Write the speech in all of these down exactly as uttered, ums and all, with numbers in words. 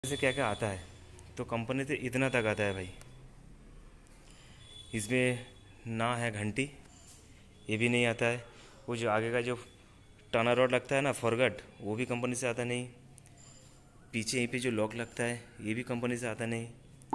से क्या क्या आता है तो कंपनी से इतना तक आता है भाई। इसमें ना है घंटी, ये भी नहीं आता है। वो जो आगे का जो टर्नर रॉड लगता है ना फॉरगट, वो भी कंपनी से आता नहीं। पीछे यहीं पे जो लॉक लगता है ये भी कंपनी से आता नहीं।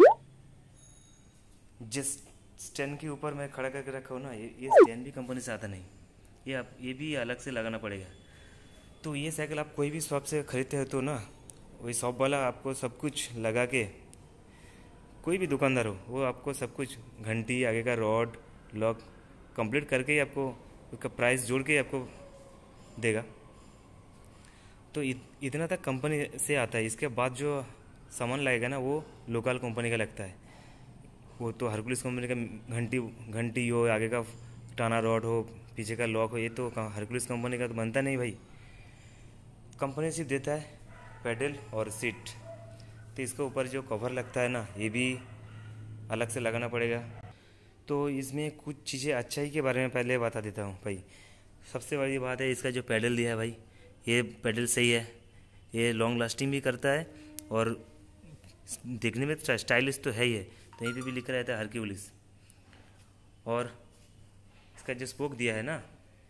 जिस स्टैंड के ऊपर मैं खड़ा करके रखा हूँ ना, ये ये स्टैंड भी कंपनी से आता नहीं। ये आप ये भी अलग से लगाना पड़ेगा। तो ये साइकिल आप कोई भी शॉप से ख़रीदते हो तो ना, वही शॉप वाला आपको सब कुछ लगा के, कोई भी दुकानदार हो वो आपको सब कुछ घंटी आगे का रॉड लॉक कंप्लीट करके ही आपको उसका प्राइस जोड़ के आपको देगा। तो इत, इतना तक कंपनी से आता है। इसके बाद जो सामान लगेगा ना वो लोकल कंपनी का लगता है। वो तो हरकुलिस कंपनी का घंटी घंटी हो, आगे का टाना रॉड हो, पीछे का लॉक हो, ये तो हरकुलिस कंपनी का तो बनता नहीं भाई। कंपनी सिर्फ देता है पेडल और सीट। तो इसके ऊपर जो कवर लगता है ना, ये भी अलग से लगाना पड़ेगा। तो इसमें कुछ चीज़ें अच्छाई के बारे में पहले बता देता हूँ भाई। सबसे बड़ी बात है इसका जो पेडल दिया है भाई, ये पेडल सही है। ये लॉन्ग लास्टिंग भी करता है और देखने में स्टाइलिश तो है ही है। तो यहीं पे भी लिखा रहता है हरक्यूलिस। और इसका जो स्पोक दिया है ना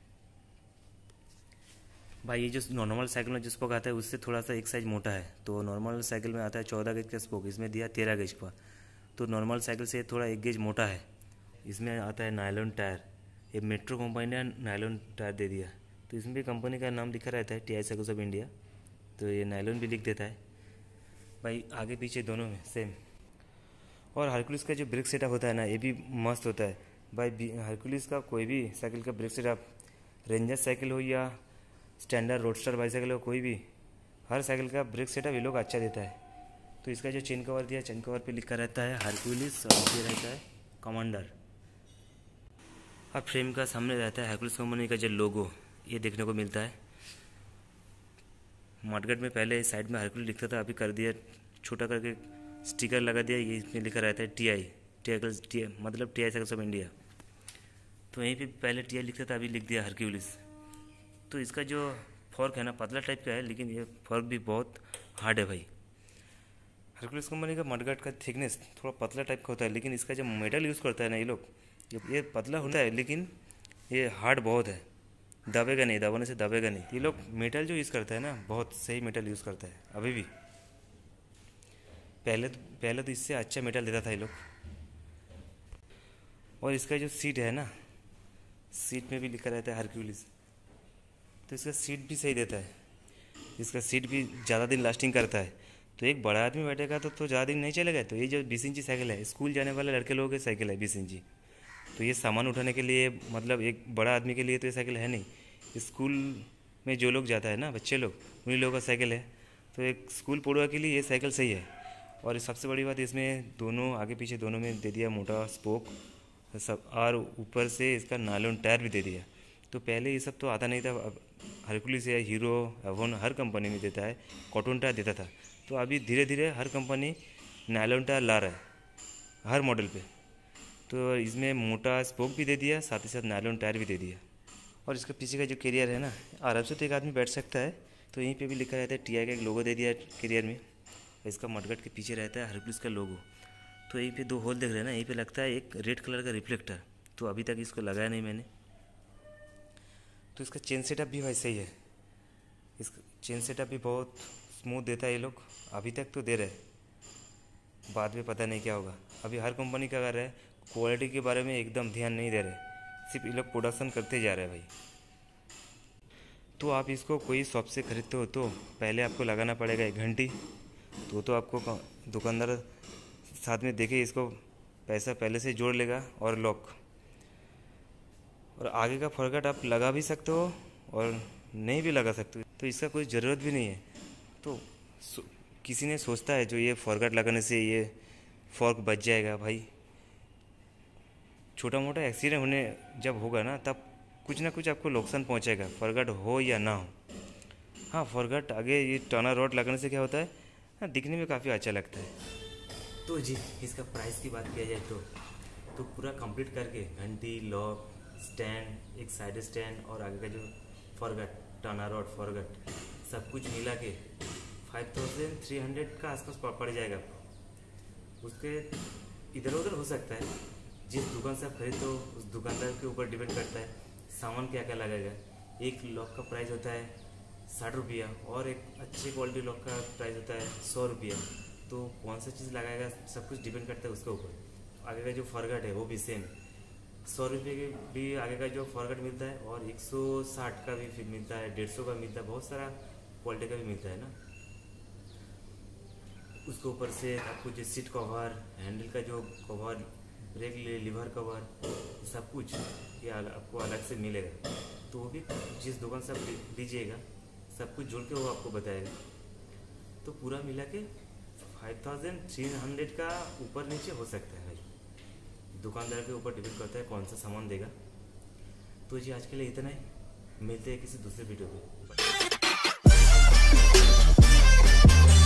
भाई, ये जो नॉर्मल साइकिल में जो स्पोक आता है उससे थोड़ा सा एक साइज मोटा है। तो नॉर्मल साइकिल में आता है चौदह गेज का स्पोक, इसमें दिया तेरह गेज का। तो नॉर्मल साइकिल से थोड़ा एक गेज मोटा है। इसमें आता है नायलॉन टायर। ये मेट्रो कंपनी ने नायलॉन टायर दे दिया। तो इसमें भी कंपनी का नाम लिखा रहता है T I cycles of India. तो ये नायलॉन भी लिख देता है भाई, आगे पीछे दोनों में सेम। और हरकुलिस का जो ब्रेक सेटअप होता है ना, ये भी मस्त होता है भाई। हरकुलिस का कोई भी साइकिल का ब्रेक सेटअप, रेंजर साइकिल हो या स्टैंडर्ड रोडस्टर बाईसाइकिल हो, कोई भी हर साइकिल का ब्रेक सेटअप ये लोग अच्छा देता है। तो इसका जो चेन कवर दिया, चेन कवर पे लिखा रहता है हरकुलिस और ये रहता है कमांडर। अब फ्रेम का सामने रहता है हरकुलिस कंपनी का जो लोगो, ये देखने को मिलता है। मडगट में पहले साइड में हरकुलिस लिखता था, अभी कर दिया छोटा करके स्टिकर लगा दिया। ये इसमें लिखा रहता है टी आई टी टी मतलब T I cycles of India. तो यहीं पे पहले टी आई लिखता था, अभी लिख दिया हरक्यूलिस। तो इसका जो फॉर्क है ना पतला टाइप का है, लेकिन ये फॉर्क भी बहुत हार्ड है भाई। हरक्यूलिस कंपनी का मडगार्ड का थिकनेस थोड़ा पतला टाइप का होता है, लेकिन इसका जो मेटल यूज़ करता है ना ये लोग, ये पतला होता है लेकिन ये हार्ड बहुत है। दबेगा नहीं, दबाने से दबेगा नहीं। ये लोग मेटल जो यूज़ करता है ना, बहुत सही मेटल यूज़ करता है अभी भी। पहले तो पहले तो इससे अच्छा मेटल देता था ये लोग। और इसका जो सीट है ना, सीट में भी लिखा रहता है हरक्यूलिस। तो इसका सीट भी सही देता है। इसका सीट भी ज़्यादा दिन लास्टिंग करता है। तो एक बड़ा आदमी बैठेगा तो तो ज़्यादा दिन नहीं चलेगा। तो ये जो बीस इंची साइकिल है, स्कूल जाने वाले लड़के लोगों की साइकिल है बीस इंची। तो ये सामान उठाने के लिए, मतलब एक बड़ा आदमी के लिए तो ये साइकिल है नहीं। स्कूल में जो लोग जाता है ना, बच्चे लोग, उन्हीं लोगों का साइकिल है। तो एक स्कूल पढ़ुआ के लिए ये साइकिल सही है। और सबसे बड़ी बात, इसमें दोनों आगे पीछे दोनों में दे दिया मोटा स्पोक सब, और ऊपर से इसका नायलॉन टायर भी दे दिया। तो पहले ये सब तो आता नहीं था। अब हरकुलिस या हीरो एवोन हर कंपनी में देता है, कॉटन टायर देता था। तो अभी धीरे धीरे हर कंपनी नायलॉन टायर ला रहा है हर मॉडल पे। तो इसमें मोटा स्पोक भी दे दिया, साथ ही साथ नायलॉन टायर भी दे दिया। और इसका पीछे का जो कैरियर है ना, आराम से तो एक आदमी बैठ सकता है। तो यहीं पे भी लिखा रहता है टी आई का एक लोगो दे दिया है कैरियर में। इसका मडगार्ड के पीछे रहता है हरकुलिस का लोगो। तो यहीं पे दो होल देख रहे हैं ना, यहीं पे लगता है एक रेड कलर का रिफ्लेक्टर। तो अभी तक इसको लगाया नहीं मैंने। तो इसका चेन सेटअप भी भाई सही है। इसका चेन सेटअप भी बहुत स्मूथ देता है ये लोग। अभी तक तो दे रहे, बाद में पता नहीं क्या होगा। अभी हर कंपनी क्या कर रहा है, क्वालिटी के बारे में एकदम ध्यान नहीं दे रहे, सिर्फ ये लोग प्रोडक्शन करते जा रहे हैं भाई। तो आप इसको कोई शॉप से खरीदते हो तो पहले आपको लगाना पड़ेगा एक घंटी। तो तो आपको दुकानदार साथ में देखे इसको पैसा पहले से जोड़ लेगा। और लॉक और आगे का फॉरगट आप लगा भी सकते हो और नहीं भी लगा सकते हो। तो इसका कोई ज़रूरत भी नहीं है। तो किसी ने सोचता है जो ये फॉरगट लगाने से ये फॉर्क बच जाएगा भाई। छोटा मोटा एक्सीडेंट होने जब होगा ना, तब कुछ ना कुछ आपको नुकसान पहुंचेगा, फॉरगट हो या ना हो। हाँ, फॉरगट आगे ये टर्नर रॉड लगाने से क्या होता है, हाँ, दिखने में काफ़ी अच्छा लगता है। तो जी इसका प्राइस की बात किया जाए तो तो पूरा कंप्लीट करके घंटी, लॉक, स्टैंड, एक साइड स्टैंड और आगे का जो फॉरगट टर्नर रॉड फॉरगट, सब कुछ मिला के फाइव थाउजेंड थ्री हंड्रेड का आसपास पड़ जाएगा आपको। उसके इधर उधर हो सकता है, जिस दुकान से आप खरीदते हो उस दुकानदार के ऊपर डिपेंड करता है सामान क्या क्या लगेगा। एक लॉक का प्राइस होता है साठ रुपया और एक अच्छी क्वालिटी लॉक का प्राइस होता है सौ रुपया। तो कौन सा चीज़ लगाएगा सब कुछ डिपेंड करता है उसके ऊपर। आगे का जो फॉरगट है वो भी सेम, सौ रुपये के भी आगे का जो फॉरगट मिलता है और एक सौ साठ का भी फिर मिलता है, डेढ़ सौ का मिलता है, बहुत सारा क्वालिटी का भी मिलता है ना। उसके ऊपर से आपको जो सीट कवर, हैंडल का जो कवर, ब्रेक लीवर कवर, सब कुछ ये आपको अलग से मिलेगा। तो वो भी जिस दुकान से आप लीजिएगा सब कुछ जोड़ के वो आपको बताएगा। तो पूरा मिला के फाइव थाउजेंड थ्री हंड्रेड का ऊपर नीचे हो सकता है भाई, दुकानदार के ऊपर डिपेंड करता है कौन सा सामान देगा। तो जी आज के लिए इतना ही, मिलते हैं किसी दूसरे वीडियो में।